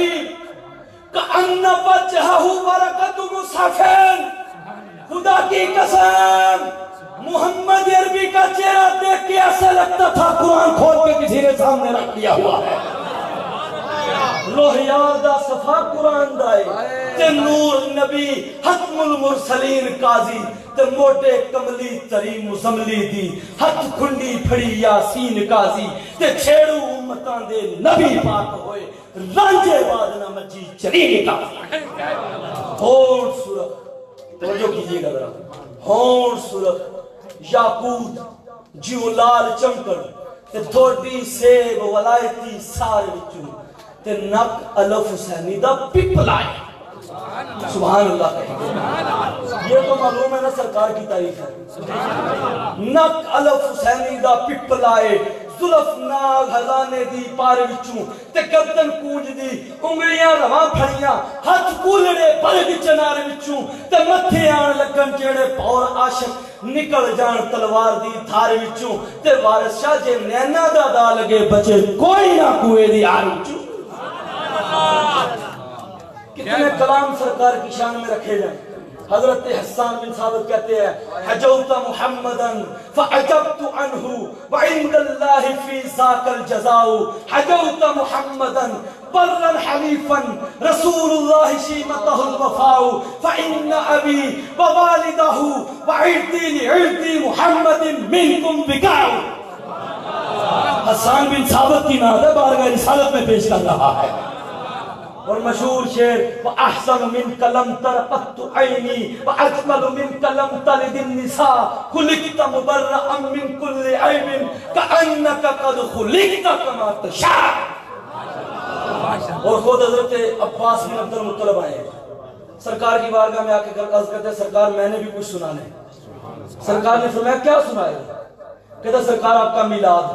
کأن وجہہ برکت مصحفین خدا کی قسم محمد عربی کا چہرہ دیکھ کے ایسا لگتا تھا قرآن کھول کے کسی نے سامنے رکھ دیا ہوا ہے روح یادہ صفا قرآن دائے تے نور نبی حتم المرسلین قاضی تے موٹے کملی تری مزملی دی ہتھ کھنڈی پھڑی یاسین قاضی تے چھیڑو امتان دے نبی پاک ہوئے رانجے بادنا مجی چرین قاضی ہون صورت توجہ کیجئے گا ذرا ہون صورت یاقوت جیو لال چمکڑ تے تھوڑی سیب ولایتی سار وچوں تے نک الف حسینی دا پپل آئے سبحان اللہ کہیں، یہ تو معلوم ہے نا سرکار کی تعریف ہے۔ نک الف حسینی دا پپلائے، زلف ناگ ہزانے دی پار وچوں تے گردن کونج دی، انگلیاں رواں پھڑیاں، ہاتھ کولڑے برگ چنار وچوں تے متھے آن لگن جیڑے پور عاشق نکل جان تلوار دی دھار وچوں تے وارث شاہ جے نینا دا دا لگے بچے کوئی نہ کوئے دی آر وچوں۔ کتنے کلام سرکار کی شان میں رکھے جائیں۔ حضرت حسان بن ثابت کہتے ہیں حجوت محمدن فعجبت عنہ وعند اللہ فی ذاک الجزاء، حجوت محمدن برا حنیفا رسول اللہ شیمتہ الوفاء، فإن ابی ووالدہ وعردی لعردی محمد منکم بقاء۔ حسان بن ثابت کی نعت بارگاہ رسالت میں پیش کر رہا ہے، اور مشہور شعر وَأَحْسَنُ مِنْكَ لَمْ تَرَقَتُ عَيْنِي وَأَجْمَلُ مِنْكَ لَمْ تَلِدِ النِّسَاء خُلِقْتَ مُبَرَّأً مِنْ كُلِّ عَيْبٍ كَأَنَّكَ قَدْ خُلِقْتَ كَمَا تَشَاءُ۔ اور خود حضرت عباس بن عبد المطلب آئے، سرکار کی بارگاہ میں آ کے عرض کرتے ہیں سرکار میں نے بھی کچھ سنانے۔ سرکار نے فرمایا کیا سنائے؟ کہتا سرکار آپ کا میلاد،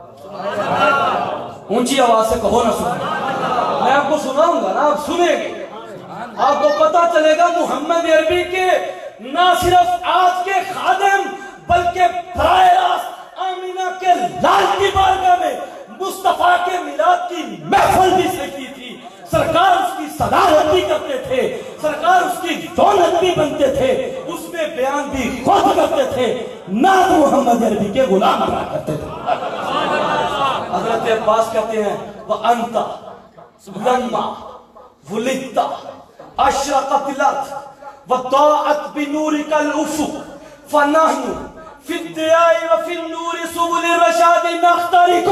اونچی آواز سے کہو نہ سنائے، میں آپ کو سناؤں گا نا، آپ سنیں گے، آپ کو پتا چلے گا محمد عربی کے نہ صرف آج کے خادم بلکہ براہ راست آمینہ کے لال کی بارگاہ میں مصطفیٰ کے میلاد کی محفل بھی سکی تھی، سرکار اس کی صدارت بھی کرتے تھے، سرکار اس کی دولت بھی بنتے تھے، اس میں بیان بھی خود کرتے تھے، نعت محمد عربی کے غلام بنا کرتے تھے۔ حضرت عباس کہتے ہیں وَأَنْتَ لما ولدت اشرقت الارض وضاءت بنورك الافق فنحن في الضياء وفي النور سبل الرشاد نخترق۔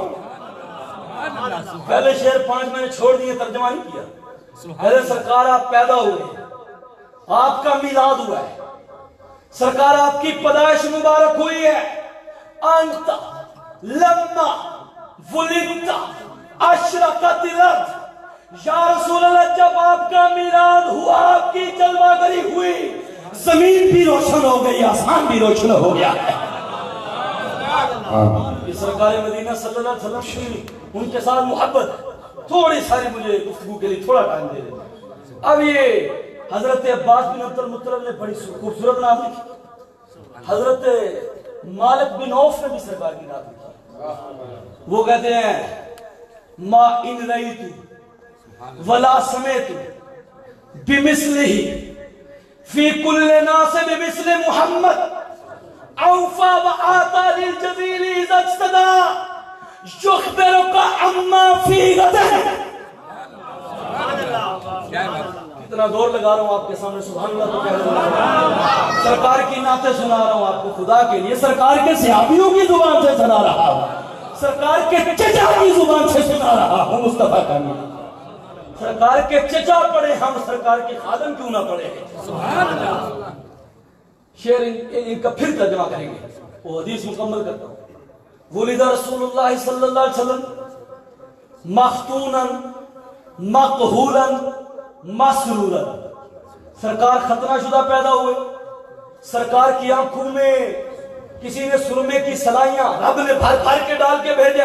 پہلے شعر 5 میں نے چھوڑ دیے، ترجمہ نہیں کیا۔ پہلے سرکار آپ پیدا ہوئے، آپ کا میلاد ہوا ہے، سرکار آپ کی پیدائش مبارک ہوئی ہے۔ انت لما ولدت اشرقت الارض، یا رسول اللہ جب آپ کا میلاد ہوا، آپ کی جلوہ گری ہوئی، زمین بھی روشن ہو گئی، آسمان بھی روشن ہو گیا ہے۔ سرکار مدینہ صلی اللہ علیہ وسلم کی ان کے ساتھ محبت، تھوڑی ساری مجھے گفتگو کے لیے تھوڑا ٹائم دے دیں۔ اب یہ حضرت عباس بن عبد المطلب نے بڑی خوبصورت نعت لکھی، حضرت مالک بن عوف نے بھی سرکار کی نعت لکھی۔ وہ کہتے ہیں ما ان رأیت ولا سمعت بمثلہ فی کل ناس بمثل محمد اوفا وآتا للجزیل اذا اجتدا یخبرک عما فی غدر۔ اتنا دور لگا رہا ہوں آپ کے سامنے، سبحان اللہ تو کہہ رہا ہوں، سرکار کی نعتیں سنا رہا ہوں آپ کو خدا کے لیے، سرکار کے صحابیوں کی زبان سے سنا رہا ہوں، سرکار کے چچا کی زبان سے سنا رہا ہوں مصطفیٰ کا نام۔ سرکار کے چچا پڑھے ہم، سرکار کے خادم کیوں نہ پڑھے؟ سبحان اللہ۔ شعر ان کا پھر ترجمہ کریں گے، وہ حدیث مکمل کرتا ہوں۔ ولد رسول اللہ صلی اللہ علیہ وسلم مختونا مقہولا مسرورا، سرکار ختنہ شدہ پیدا ہوئے، سرکار کی آنکھوں میں کسی نے سرمے کی سلائیاں رب نے بھر بھر کے ڈال کے بھیجا۔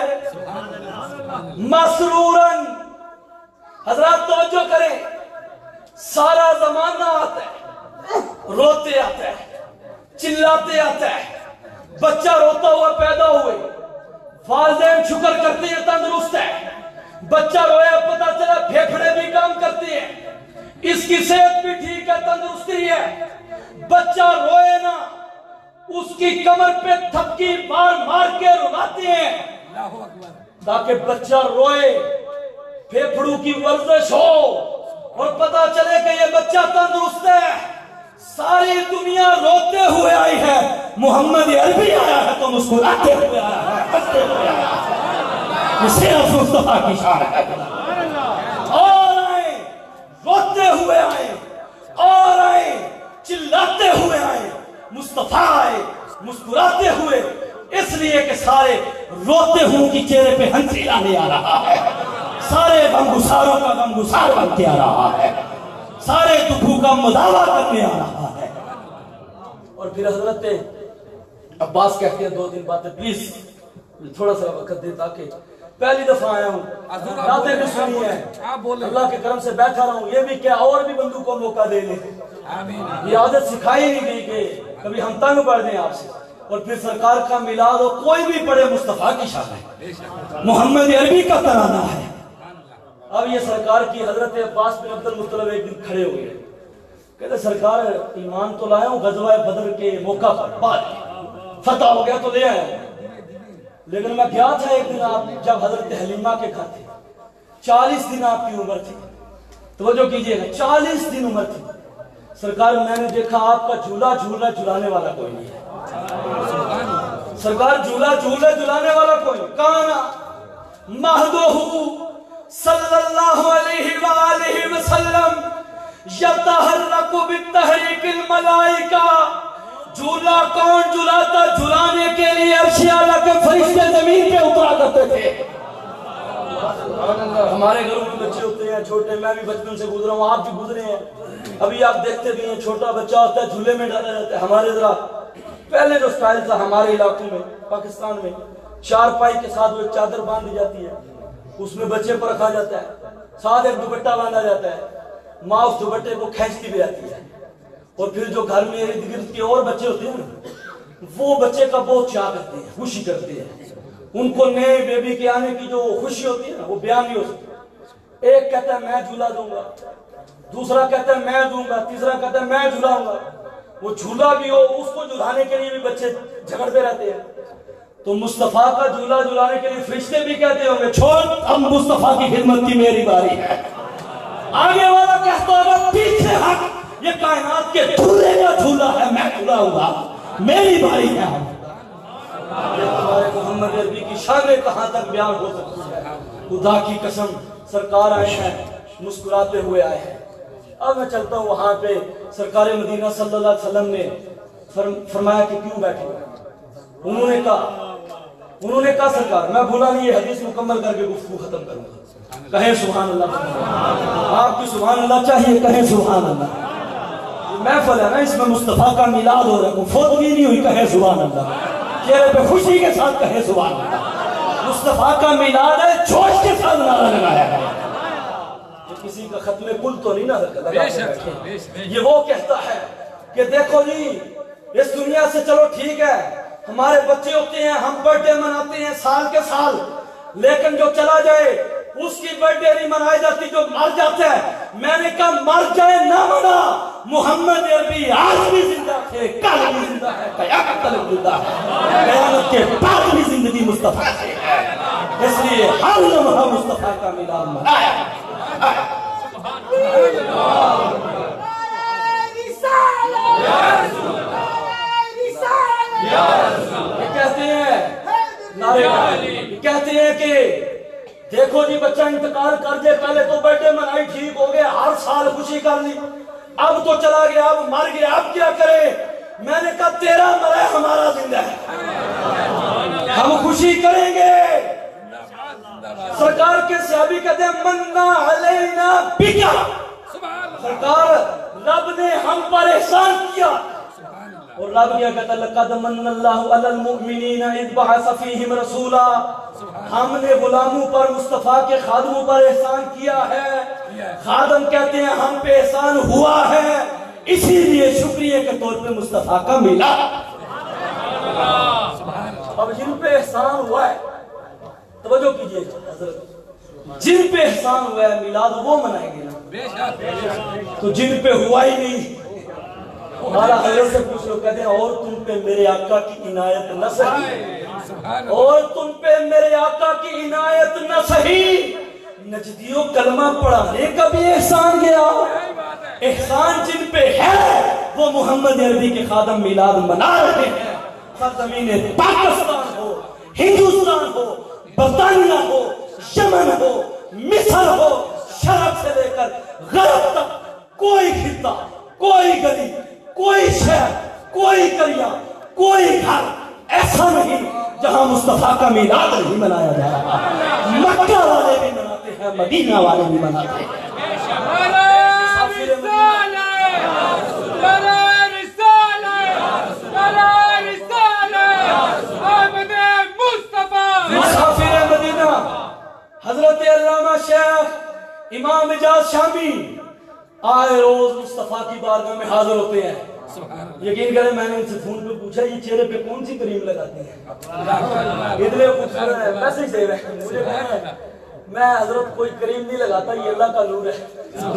مسرورن، حضرات توجہ کریں، سارا زمانہ آتا ہے، روتے آتا ہے، چلاتے آتا ہے، بچہ روتا ہوا پیدا ہوئے، والدین شکر کرتے ہیں تندرست ہے، بچہ رویا پتا چلا پھیپھڑے بھی کام کرتے ہیں، اس کی صحت بھی ٹھیک ہے، تندرستی ہے، بچہ روئے نا، اس کی کمر پہ تھپکی مار مار کے رلاتے ہیں تاکہ بچہ روئے، پھیپھڑوں کی ورزش ہو اور پتا چلے کہ یہ بچہ تندرست ہے۔ ساری دنیا روتے ہوئے آئی ہے، محمد عربی آیا ہے تو مسکراتے ہوئے آیا ہے، ہنستے ہوئے آیا ہے، یہ صرف مصطفیٰ کی شان ہے۔ اور آئیں روتے ہوئے آئیں، اور آئیں چلاتے ہوئے آئیں، مصطفیٰ آئے مسکراتے ہوئے، اس لیے کہ سارے روتے ہوں کی چہرے پہ ہنسی لانے آ رہا ہے، سارے غمگساروں کا غمگسار بن کے آ رہا ہے، سارے دکھوں کا مداوع کرنے آ رہا ہے۔ اور پھر حضرت عباس کہتے ہیں 2 دن بعد پلیز تھوڑا سا وقت دے تاکہ پہلی دفعہ آیا ہوں، باتیں بھی سنی ہیں، اللہ کے کرم سے بیٹھا رہا ہوں، یہ بھی کیا اور بھی بندوں کو موقع دے لیں۔ یہ عادت سکھائی نہیں گئی کہ کبھی ہم تنگ پڑ دیں آپ سے۔ اور پھر سرکار کا میلاد ہو، کوئی بھی پڑھے مصطفیٰ کی شان ہے، محمد عربی کا ترانہ ہے۔ اب یہ سرکار کی حضرت عباس بن عبد المطلب ایک دن کھڑے ہوئے، کہتے سرکار ایمان تو لایا ہوں غزوہ بدر کے موقع پر، بعد فتح ہو گیا تو لے آیا، لیکن میں گیا تھا ایک دن آپ جب حضرت حلیمہ کے گھر تھے، 40 دن آپ کی عمر تھی، توجہ کیجئے گا 40 دن عمر تھی سرکار، میں نے دیکھا آپ کا جھولا جھلانے والا کوئی نہیں ہے، سرکار جھولا جھلانے والا کوئی نہیں، کانا مہدوہ صلی اللہ علیہ وآلہ وسلم یتحرک بالتحریک الملائکہ، جھولا کون جھلاتا؟ جھلانے کے لیے عرش اعلیٰ کے فرشتے زمین پہ اترا کرتے تھے۔ ہمارے گھروں میں بچے ہوتے ہیں چھوٹے، میں بھی بچپن سے گزرا ہوں، آپ بھی گزرے ہیں، ابھی آپ دیکھتے بھی ہیں چھوٹا بچہ ہوتا ہے جھولے میں ڈالا جاتا ہے۔ ہمارے ذرا پہلے جو سٹائل تھا ہمارے علاقوں میں پاکستان میں، 4 پائی کے ساتھ وہ ایک چادر باندھ دی جاتی ہے، اس میں بچے کو رکھا جاتا ہے، ساتھ ایک دوپٹہ باندھا جاتا ہے، ماں اس دوپٹے کو کھینچتی بھی آتی ہے، اور پھر جو گھر میں ارد گرد کے اور بچے ہوتے ہیں وہ بچے کا بہت چاہ کرتے ہیں، خوشی کرتے ہیں، ان کو نئے بیبی کے آنے کی جو خوشی ہوتی ہے نا وہ بیان نہیں ہو سکتی۔ ایک کہتا ہے میں جھولا دوں گا، دوسرا کہتا ہے میں دوں گا، تیسرا کہتا ہے میں جھلاؤں گا، وہ جھولا بھی ہو اس کو جھلانے کے لیے بھی بچے جھگڑتے رہتے ہیں۔ تو مصطفیٰ کا جھولا جھلانے کے لیے فرشتے بھی کہتے ہوں گے چھوڑ اب مصطفیٰ کی خدمت کی میری باری ہے، آگے والا کہتا ہوگا پیچھے ہٹ، یہ کائنات کے جھولے کا جھولا ہے، میں جھلاؤں گا، میری باری ہے۔ ہمارے محمد عربی کی شان کہاں تک بیان ہو سکتی ہے؟ خدا کی قسم سرکار آئے ہیں، مسکراتے ہوئے آئے ہیں۔ اب میں چلتا ہوں وہاں پہ سرکار مدینہ صلی اللہ علیہ وسلم نے فرمایا کہ کیوں بیٹھے ہوئے؟ انہوں نے کہا سرکار میں بھولا نہیں، یہ حدیث مکمل کر کے گفتگو ختم کروں گا، کہیں سبحان اللہ، آپ کی سبحان اللہ چاہیے، کہیں سبحان اللہ۔ محفل ہے نا، اس میں مصطفیٰ کا میلاد ہو رہا ہے، فوتگی نہیں ہوئی، کہیں سبحان اللہ، چہرے پہ خوشی کے ساتھ کہیں سبحان اللہ، مصطفیٰ کا میلاد ہے، جوش کے ساتھ نعرہ لگایا ہے، کسی کا ختم کل تو نہیں نہ، یہ وہ کہتا ہے کہ دیکھو جی اس دنیا سے چلو ٹھیک ہے، ہمارے بچے ہوتے ہیں، ہم برتھ ڈے مناتے ہیں سال کے سال، لیکن جو چلا جائے اس کی برتھ ڈے نہیں منائی جاتی، جو مر جاتا ہے۔ میں نے کہا مر جائے نہ منا، محمد عربی آج بھی زندہ تھے، کل بھی زندہ ہے، قیامت تک زندہ ہے، قیامت کے بعد بھی زندگی مصطفیٰ سے ہے، اس لیے ہر لمحہ مصطفیٰ کا میلاد منایا۔ یہ کہتے ہیں نعرے کہتے ہیں کہ دیکھو جی بچہ انتقال کر دے، پہلے تو برتھ ڈے منائی ٹھیک ہو گیا، ہر سال خوشی کر لی، اب تو چلا گیا، اب مر گیا، اب کیا کرے؟ میں نے کہا تیرا مرا ہمارا زندہ ہے، ہم خوشی کریں گے۔ سرکار کے صحابی کہتے ہیں مننا علینا بکا، سرکار رب نے ہم پر احسان کیا، اور رب یہ کہتا ہے لقد من اللہ علی المؤمنین اذ بعث فیہم رسولا، ہم نے غلاموں پر مصطفیٰ کے خادموں پر احسان کیا ہے، خادم کہتے ہیں ہم پہ احسان ہوا ہے، اسی لیے شکریہ کے طور پہ مصطفیٰ کا ملا۔ اب جن پہ احسان ہوا ہے توجہ کیجئے حضرت، جن پہ احسان ہوا ہے میلاد وہ منائیں گے نا، تو جن پہ ہوا ہی نہیں ہمارا حضرت سے پوچھ لو، کہتے ہیں اور تم پہ میرے آقا کی عنایت نہ سہی، اور تم پہ میرے آقا کی عنایت نہ سہی، نجدیوں کلمہ پڑھانے کا بھی احسان گیا، احسان جن پہ ہے وہ محمد عربی کے خادم میلاد منا رہے ہیں، سرزمین پاکستان ہو، ہندوستان ہو، برطانیہ ہو، یمن ہو، مصر ہو، شرق سے لے کر غرب تک، کوئی خطہ، کوئی گلی، کوئی شہر، کوئی قریہ، کوئی گھر ایسا نہیں جہاں مصطفیٰ کا میلاد نہیں منایا جا رہا، مکہ والے بھی مناتے ہیں، مدینہ والے بھی مناتے ہیں۔ مسافر مدینہ حضرت علامہ شیخ امام اجاز شامی آئے روز مصطفیٰ کی بارگاہ میں حاضر ہوتے ہیں. یقین کریں میں نے ان سے فون پہ پوچھا یہ چہرے پہ کون سی کریم لگاتے ہیں؟ اتنے خوبصورت ہے ویسے ہی صحیح ہے. مجھے کہنا ہے میں حضرت کوئی کریم نہیں لگاتا یہ اللہ کا نور ہے.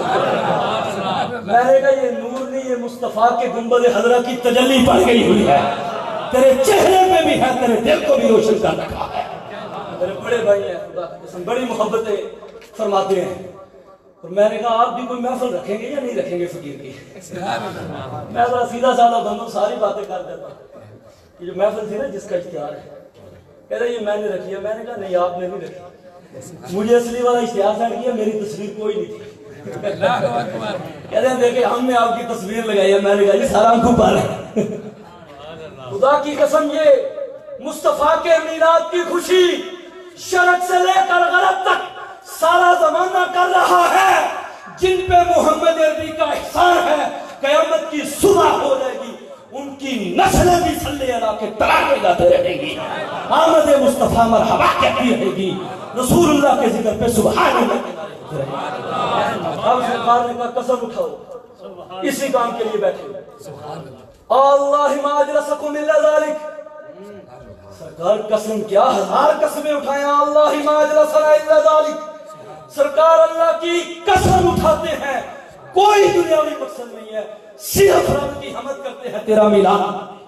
میں نے کہا یہ نور نہیں یہ مصطفیٰ کے گنبد حضرت کی تجلی پڑ گئی ہوئی ہے. تیرے چہرے پہ بھی ہے تیرے دل کو بھی روشن کر رکھا ہے. میرے بڑے بھائی ہیں خدا کی قسم بڑی محبتیں فرماتے ہیں. اور میں نے کہا آپ بھی کوئی محفل رکھیں گے یا نہیں رکھیں گے فقیر کی؟ میں ذرا سیدھا سادہ بندوں ساری باتیں کر دیتا ہوں. یہ جو محفل تھی نا جس کا اشتہار ہے کہہ رہے یہ میں نے رکھی ہے. میں نے کہا نہیں آپ نے نہیں رکھی. مجھے اصلی والا اشتہار سینڈ کیا میری تصویر کوئی نہیں تھی. کہہ رہے ہیں دیکھیں ہم نے آپ کی تصویر لگائی ہے. میں نے کہا یہ سارا آنکھوں پر ہے. خدا کی قسم یہ مصطفیٰ کے میلاد کی خوشی شرق سے لے کر غرب تک سارا زمانہ کر رہا ہے. جن پہ محمد عربی کا احسان ہے قیامت کی صبح ہو جائے گی ان کی نسلیں بھی صلی اللہ کے ترانے گاتے رہے گی. آمد مصطفیٰ مرحبا کہتی رہے گی. رسول اللہ کے ذکر پہ سبحان اللہ. اب سرکار نے کہا قسم اٹھاؤ اسی کام کے لیے بیٹھے. اللہ ما اجلسکم الا ذالک. سرکار قسم کیا ہزار قسمیں اٹھائیں. اللہ ما اجلسنا الا ذالک. سرکار اللہ کی قسم اٹھاتے ہیں کوئی دنیاوی مقصد نہیں ہے صرف رب کی حمد کرتے ہیں تیرا میلاد.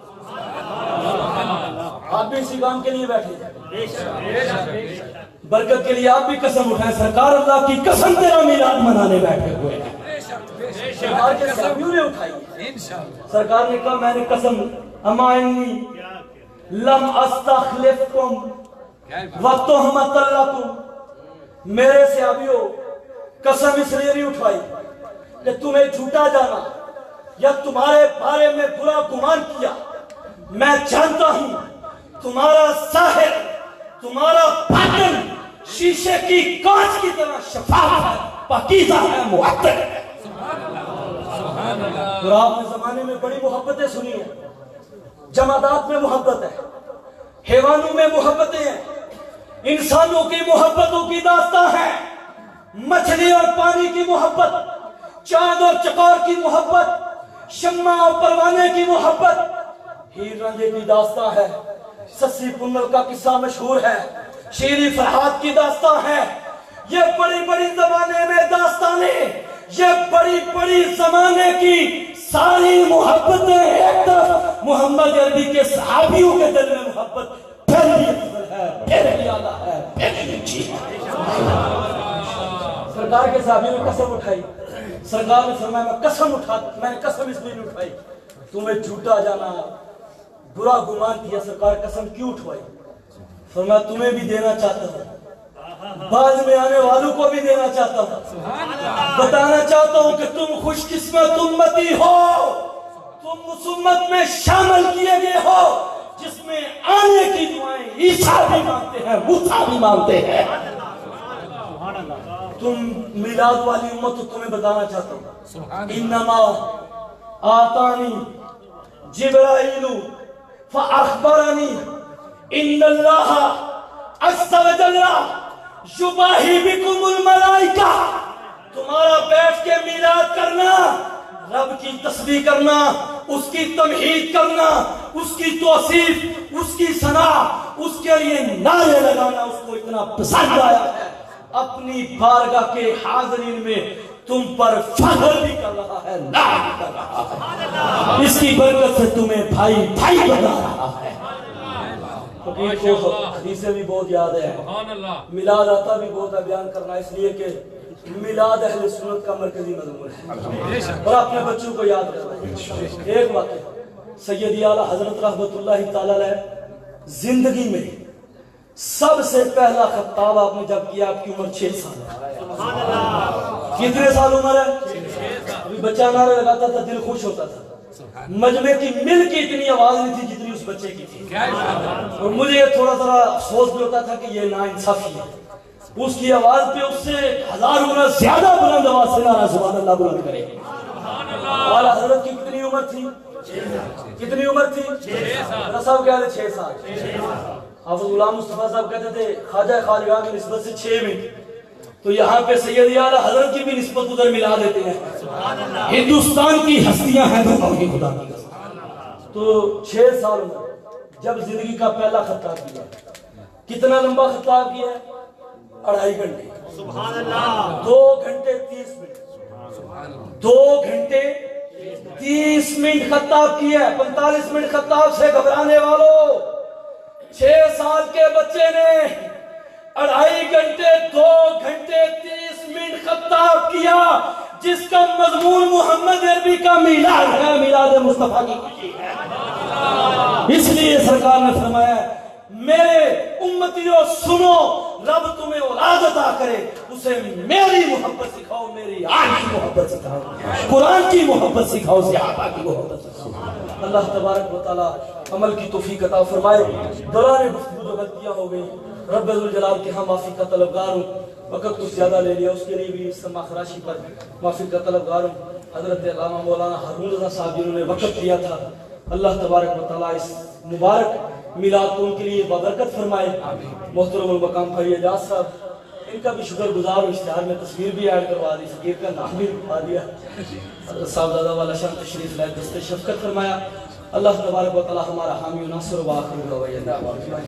آپ بھی اسی کام کے لیے بیٹھے برکت کے لیے آپ بھی قسم اٹھائیں. سرکار اللہ کی قسم تیرا میلاد منانے بیٹھے ہوئے ہیں. سرکار کے صحابیوں نے اٹھائی. سرکار نے کہا میں نے قسم اما انی لم استخلفکم وتہمت لکم. میرے صحابیوں قسم اس لیے نہیں اٹھائی کہ تمہیں جھوٹا جانا یا تمہارے بارے میں برا گمان کیا. میں جانتا ہوں تمہارا ظاہر تمہارا باطن شیشے کی کانچ کی طرح شفاف ہے پاکیزہ ہے معطر ہے. اور آپ نے زمانے میں بڑی محبتیں سنی ہیں. جمادات میں محبت ہے حیوانوں میں محبتیں ہیں انسانوں کی محبتوں کی داستان ہے. مچھلی اور پانی کی محبت چاند اور چکور کی محبت شمع اور پروانے کی محبت ہیر رانجھے کی داستان ہے. سسی پنل کا قصہ مشہور ہے. شیری فرحات کی داستان ہے. یہ بڑی بڑی زمانے میں داستانیں یہ بڑی بڑی زمانے کی ساری محبتیں ایک طرف محمد عربی کے صحابیوں کے دل میں محبت پھر بھی افضل ہے پھر بھی اعلیٰ ہے پھر بھی اچھی ہے. سرکار کے صحابیوں نے قسم اٹھائی. سرکار نے فرمایا میں نے قسم اس لیے نہیں اٹھائی تمہیں جھوٹا جانا برا گمان کیا. سرکار قسم کیوں اٹھوائی؟ فرمایا تمہیں بھی دینا چاہتا ہوں بعد میں آنے والوں کو بھی دینا چاہتا ہوں. بتانا چاہتا ہوں کہ تم خوش قسمت امتی ہو. تم اس امت میں شامل کیے گئے ہو جس میں آنے کی دعائیں عیسیٰ بھی مانگتے ہیں موسیٰ بھی مانگتے ہیں. تم میلاد والی امت تو تمہیں بتانا چاہتا ہوں انما آتانی جبرائیل فاخبرنی ان اللہ عز و جل یباہی بکم الملائکہ. تمہارا بیٹھ کے میلاد کرنا رب کی تسبیح کرنا اس کی تمہید کرنا اس کی توصیف اس کی ثنا اس کے لیے نعرے لگانا اس کو اتنا پسند آیا ہے. اپنی بارگاہ کے حاضرین میں تم پر فخر بھی کر رہا ہے نعت بھی کر رہا ہے. اس کی برکت سے تمہیں بھائی بھائی بنا رہا ہے. فقیر کو حدیثیں بھی بہت یاد ہے میلاد آتا بھی بہت ہے بیان کرنا اس لیے کہ میلاد اہل سنت کا مرکزی مضمون ہے اور اپنے بچوں کو یاد کرنا. ایک واقعہ سیدی اعلیٰ حضرت رحمت اللہ تعالی علیہ زندگی میں سب سے پہلا خطاب آپ نے جب کیا آپ کی عمر 6 سال ہے. کتنے سال عمر ہے؟ ابھی بچہ نعرے لگاتا تھا دل خوش ہوتا تھا. مجمع کی مل کی اتنی آواز نہیں تھی جتنی اس بچے کی تھی. اور مجھے تھوڑا ذرا افسوس بھی ہوتا تھا کہ یہ ناانصافی ہے. اس کی آواز پہ اس سے 1000 گنا زیادہ بلند آواز سے نعرہ سبحان اللہ بلند کرے. والا حضرت کی کتنی عمر تھی؟ کتنی عمر تھی؟ 6 سال. صاحب کہتے تھے 6 سال. حافظ غلام مصطفیٰ صاحب کہتے تھے خواجہ خاجگاہ کی نسبت سے 6 منٹ. تو یہاں پہ سید اعلیٰ حضرت کی بھی نسبت ادھر ملا دیتے ہیں. ہندوستان کی ہستیاں ہیں تو خدا کی. تو 6 سال عمر جب زندگی کا پہلا خطاب کیا. کتنا لمبا خطاب کیا ہے؟ 2.5 گھنٹے. 2 گھنٹے 30 منٹ. 2 گھنٹے 30 منٹ خطاب کیا ہے. 45 منٹ خطاب سے گھبرانے والوں. 6 سال کے بچے نے 2.5 گھنٹے 2 گھنٹے 30 منٹ خطاب کیا جس کا مضمون محمد عربی کا میلاد ہے. میلاد مصطفیٰ کی خوشی ہے. اس لیے سرکار نے فرمایا میرے امتیوں سنو, رب تمہیں اولاد عطا کرے اسے میری محبت سکھاؤ, میری آن کی محبت سکھاؤ, قرآن کی محبت سکھاؤ, صحابہ کی محبت سکھاؤ. اللہ تبارک و تعالی عمل کی توفیق عطا فرمائے. دوران گفتگو جو غلطیاں ہو گئی رب ذوالجلال کے ہاں معافی کا طلبگار ہوں. وقت کچھ زیادہ لے لیا, اس کے لیے بھی سما خراشی پر معافی کا طلبگار ہوں. حضرت علامہ مولانا ہارون رضا صاحب جنہوں نے وقت دیا تھا, اللہ تبارک و تعالی اس مبارک میلاد کو ان کے لیے بابرکت فرمائے. محترم المقام بھائی اعجاز صاحب, ان کا بھی شکر گزار ہوں. اشتہار میں تصویر بھی ایڈ کروا دی, فقیر کا نام بھی لکھوا دیا. حضرت صاحبزادہ والا شان تشریف لائے, دست شفقت فرمایا. اللہ تبارک و تعالی ہمارا حامی و ناصر و آخر